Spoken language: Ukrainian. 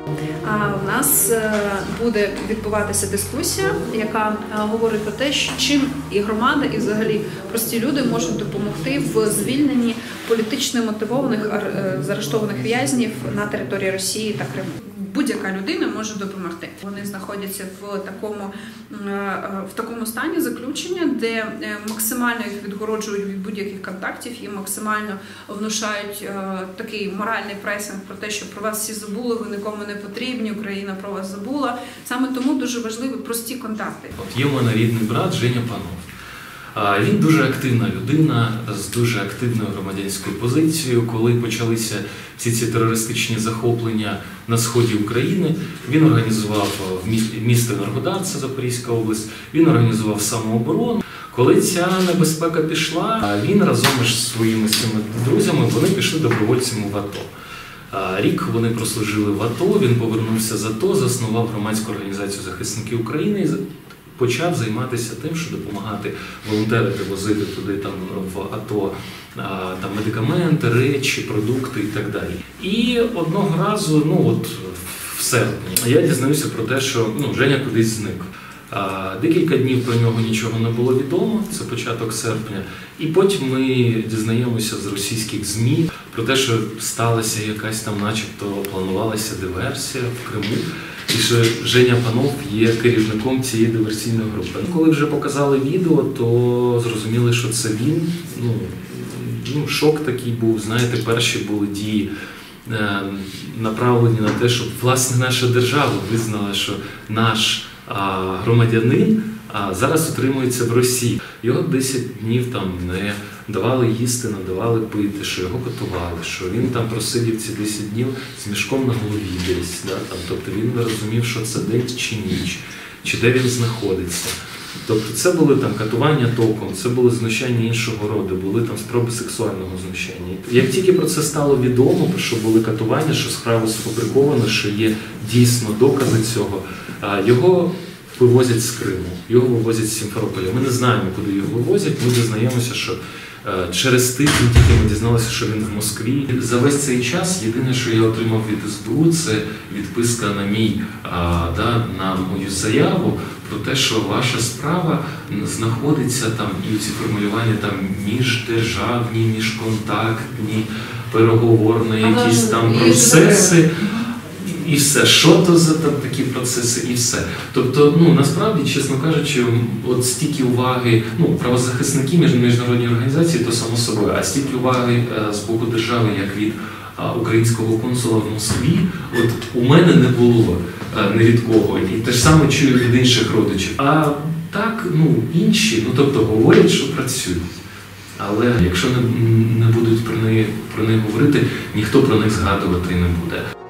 У нас буде відбуватися дискусія, яка говорить про те, чим і громада, і взагалі прості люди можуть допомогти в звільненні політично мотивованих заарештованих в'язнів на території Росії та Криму. Будь-яка людина може допомогти. Вони знаходяться в такому стані заключення, де максимально їх відгороджують від будь-яких контактів, їм максимально внушають такий моральний пресинг про те, що про вас всі забули, ви нікому не потрібні, Україна про вас забула. Саме тому дуже важливі прості контакти. От є у мене рідний брат Женя Панов. Він дуже активна людина з дуже активною громадянською позицією. Коли почалися всі ці терористичні захоплення на сході України, він організував місто Енергодар, це Запорізька область, він організував самооборону. Коли ця небезпека пішла, він разом із своїми друзями вони пішли добровольцями в АТО. Рік вони прослужили в АТО, він повернувся з АТО, заснував громадську організацію «Захисники України» і почав займатися тим, що допомагати волонтерити, возити туди там в АТО там медикаменти, речі, продукти і так далі. І одного разу, в серпні, я дізнаюся про те, що Женя кудись зник. Декілька днів про нього нічого не було відомо, це початок серпня. І потім ми дізнаємося з російських ЗМІ про те, що сталася якась там начебто планувалася диверсія в Криму. І що Женя Панов є керівником цієї диверсійної групи. Коли вже показали відео, то зрозуміли, що це він. Шок такий був, знаєте, перші були дії направлені на те, щоб власне наша держава визнала, що наш громадянин зараз утримується в Росії. Його 10 днів там не давали їсти, не давали пити, що його катували, що він там просидів ці 10 днів з мішком на голові десь. Тобто він не розумів, що це день чи ніч, чи де він знаходиться. Тобто це були там катування током, це були знущання іншого роду, були там спроби сексуального знущання. Як тільки про це стало відомо, що були катування, що справа сфабрикована, що є дійсно докази цього, його вивозять з Криму, його вивозять з Сімферополя. Ми не знаємо, куди його вивозять, ми дізнаємося, що через тиждень тільки ми дізналися, що він в Москві. За весь цей час єдине, що я отримав від СБУ, це відписка на мою заяву про те, що ваша справа знаходиться там, і ці формулювання там міждержавні, міжконтактні, переговорні, якісь там процеси. І все, що то за там такі процеси, і все. Тобто, насправді, чесно кажучи, от стільки уваги, правозахисники, міжнародні організації, то само собою, а стільки уваги з боку держави, як від українського консула в Москві, от у мене не було ні від кого. І те ж саме чую від інших родичів. А так, інші, тобто говорять, що працюють. Але якщо не будуть про них говорити, ніхто про них згадувати не буде.